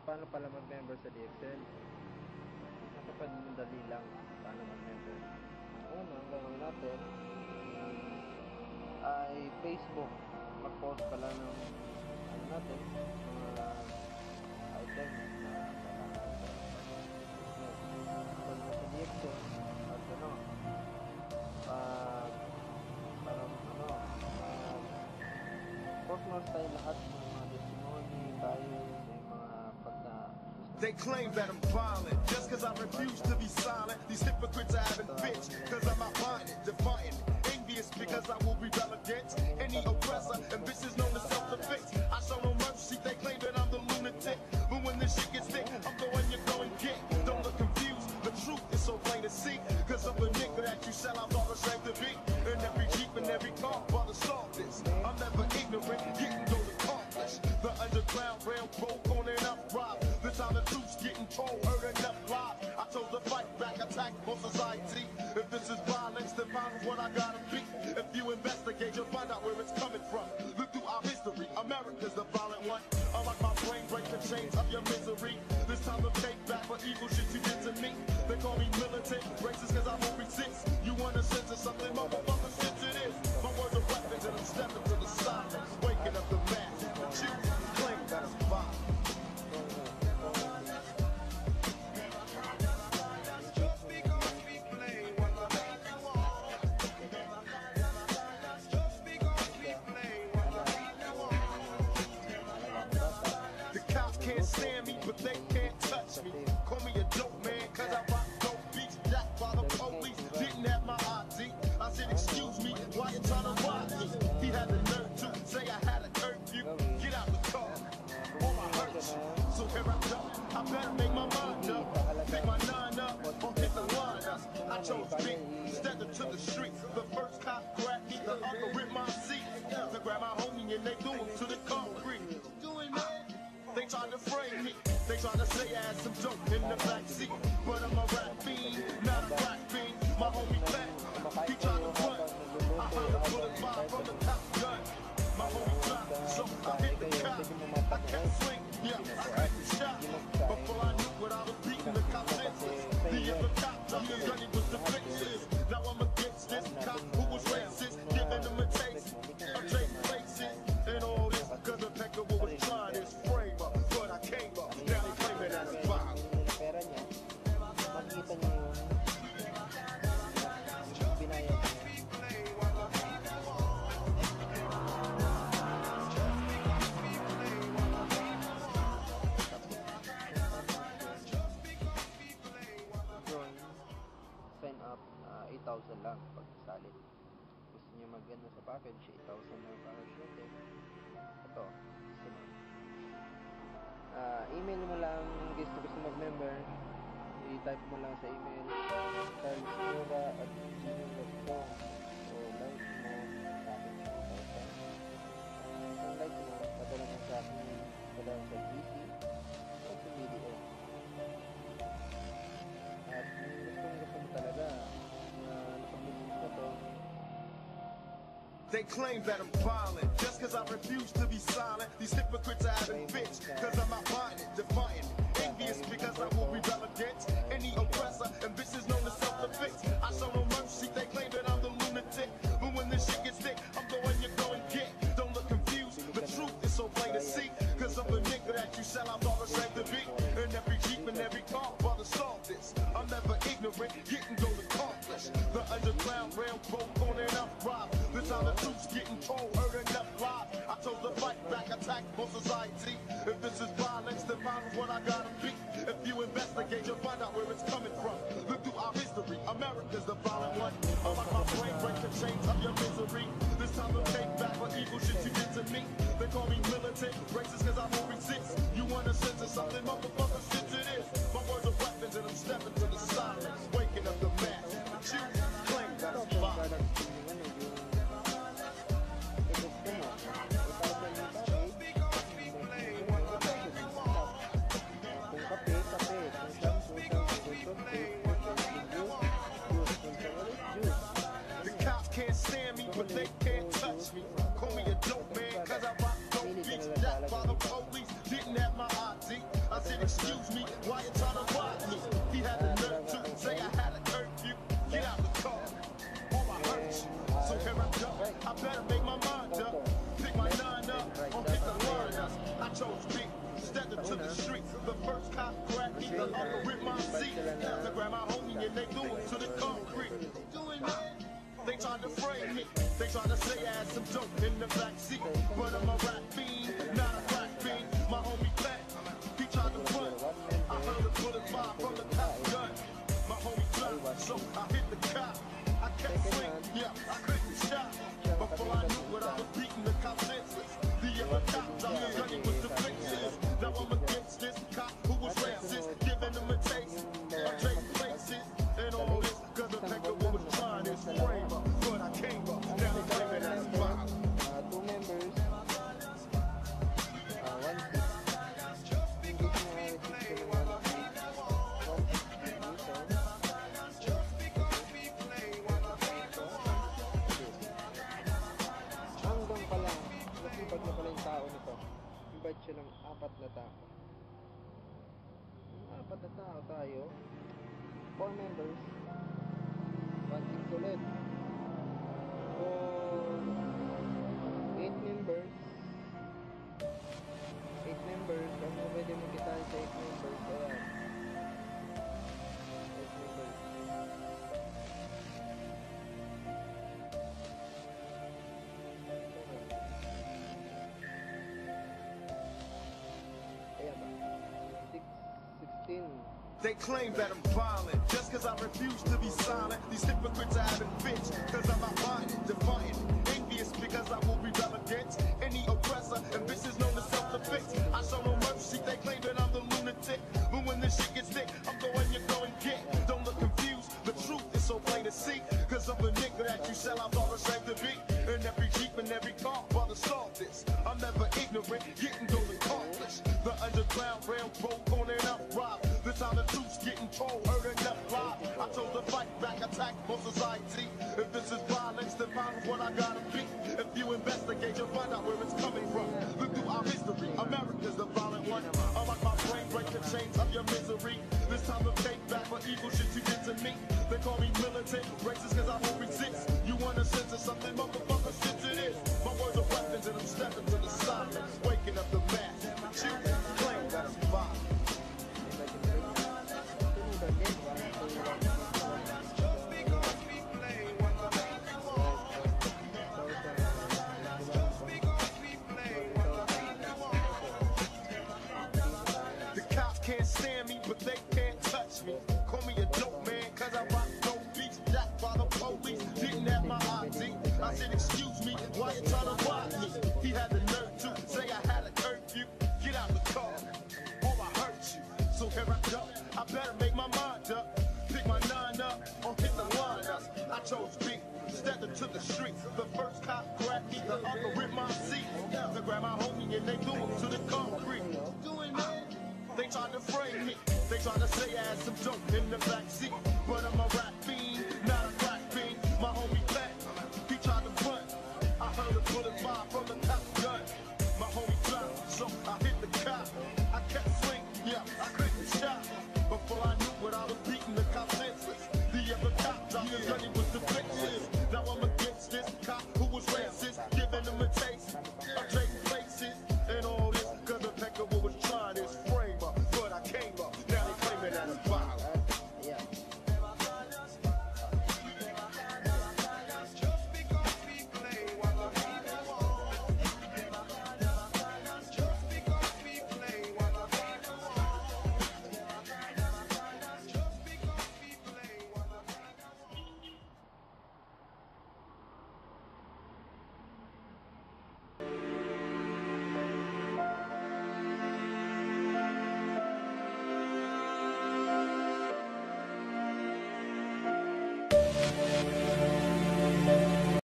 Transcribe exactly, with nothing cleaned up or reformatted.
paano pala mag-member sa D X L? Napapadali lang paano mag-member. Ang una, ang gagawin natin ay Facebook. Mag-post pala ng ano natin, mga items na kailangan sa business. Pag nasa D X L, at ano, pag parang ano, pag post mo tayo lahat ng mga testimony tayo sa mga pagka. They claim that I'm violent just cause I refuse to be silent. These hypocrites are having bitch cause I'm outlining, defiant, envious because I will rebel against any oppressor and bitches known to self-defense. I show no mercy, they claim that I'm the lunatic, but when this shit gets thick, I'm the one you're going to get. Don't look confused, the truth is so plain to see, cause I'm the nigga that you sell out all ashamed to be. In every Jeep and every car, brother, solve this. I'm never ignorant, getting go to accomplish. The underground railroad on and up rob. The time the truth's getting told, heard enough live. I chose to fight back, attack for society. If this is violence, then find what I gotta be. If you investigate, you'll find out where it's coming from. Look through our history, America's the violent one. Unlike my brain, break the chains of your misery. This time to take back for evil shit you did to me. They call me militant, racist cause I won't resist. You wanna censor something, motherfucker, since it is. My words are weapons and I'm stepping to the silence. Waking up the mass, you claim that I'm violent. Can't stand me, but they can't touch me. Call me a dope man, cause I rock dope beats. Jacked by the police, didn't have my I D. I said, excuse me, why you trying to rob me? He had the nerve to say I had a curfew. Get out the car, or I hurt you. So here I go, I better make my mind up. Pick my nine up, or hit the line up. I chose me, stepped into the streets. The first cop grabbed me, the other ripped my seat. To grab my homie and they threw him to the concrete. They trying to frame me, they trying to say I had some dope in the backseat. But I'm a rap fiend, not a rap fiend. My homie Pat, he trying to run. I heard a bullet fly from the top gun. My homie dropped, so I hit the cop. I kept swing, yeah, I got the shot. Before I knew what I was beating the cop senses. The other cop told me Gunny was the fixes. Now I'm against this cop who was racist, giving them a taste of take places. And all this, cause the pecker was trying his frame up. But I came up, now they claim it as a violence. Pera niya, makikita niyo yung binayad niya. Join, sign up, uh, eight thousand lang pag salit. Gusto niyo mag-ano sa package, eight thousand lang para siya. Ito, sunod. Uh, email mo lang gusto gusto mag-member, i-type mo lang sa email carlsura at gmail dot com o like mo sa akin sa account. Uh, kung like mo, padala mo sa akin, padala sa G C o sa B D O. At kung gusto mo talaga na nakapag-business na to, they claim that I'm violent just cause I refuse to be silent. These hypocrites are having bitch cause I'm outlining, defiant, envious because I will rebel against any oppressor and bitches known to self-defense. I show no mercy, they claim that I'm the lunatic, but when this shit gets thick, I'm the one you're going to get. Don't look confused, the truth is so plain to see, cause I'm the nigga that you sell out all ashamed to be. In every Jeep and every car, brother, solve this. I'm never ignorant, getting go to accomplish. The underground railroad on and up rob. The time the truth's getting told, heard enough live. I chose to fight back, attack for society. If this is violence, then find what I gotta be. If you investigate, you'll find out where it's coming from. Look through our history, America's the violent one. Unlike my brain, break the chains of your misery. This time to take back for evil shit you did to me. They call me militant, racist cause I won't resist. You wanna censor something, motherfucker, since it is. My words are weapons and I'm stepping to the silence. Waking up the mass, you claim that I'm violent. The cops can't stand me, but they can't touch me. Call me a dope man, cause I rock dope beats. Jacked by the police, didn't have my I D. I said, the other with my seat. To grab my homie and they do it to the concrete. They tried to frame me. They tried to say I had some dope in the backseat. But I'm a rap fiend, not a rap fiend. My homie Pat, he tried to run. I heard a bullet fire from the top gun. My homie dropped, so I hit the cop. I kept swinging, yeah, I couldn't stop. Before I knew what I was beating the cop senseless. The other cops I was running with the faces. Now I'm against this cop who was racist, giving them a taste of trading places. And all this, cause the nigga who was trying to frame up. But I came up, now I'm claiming as five. Uh, two members. Uh, one six. Hindi ko na-register ng one six. One six dito. Hanggang pala, nasipag na pala yung tao nito. Invite siya ng apat na tao. Apat na tao tayo. Four members. One six ulit. For eight members. Eight members. Ano pwede mo kita sa eight members? Ayan. Eight members. Ayan ba? Six, sixteen. They claim that I'm violent just cause I refuse to be silent. These hypocrites are having fits cause I'm outlying, defiant, envious because I will rebel against any oppressor. And this is known as self-defense. I show no mercy, they claim that I'm the lunatic. But when this shit gets thick, I'm going, you go and get. Don't look confused, the truth is so plain to see. Cause of the nigga that you sell, I'm all ashamed to be. In every Jeep and every car, brother, solve this. I'm never ignorant, getting goals accomplished. The underground railroad on and up rob. The time the truth's getting told, heard enough live. I chose to fight back, attack for society. If this is violence, then mine is what I gotta be. If you investigate, you'll find out where it's coming from. Look through our history, America's the violent one. Unlike my brain, break the chains of your misery. This time to pay back for evil shit you did to me. They call me militant, racist cause I won't resist. You wanna censor something, motherfucker, since it is. My words are weapons and I'm stepping to the silence. Waking up the mass, but you claim that I'm violent. The cops can't stand me, but they can't touch me. Call me a dope man, cause I rock dope beats. Jacked by the police, didn't have my I D. I said, excuse me, why you trying to rob me? He had the nerve to say I had a curfew. Get out the car, or I hurt you. So here I go, I better make my mind up. Pick my nine up, or hit the line up. I chose B, stepped into the street. The first cop grabbed me, the other with my seat. To grab my homie and they threw him to the concrete. Doing that. They tried to frame me. They tried to say I had some dope in the backseat. But I'm a rap fiend, not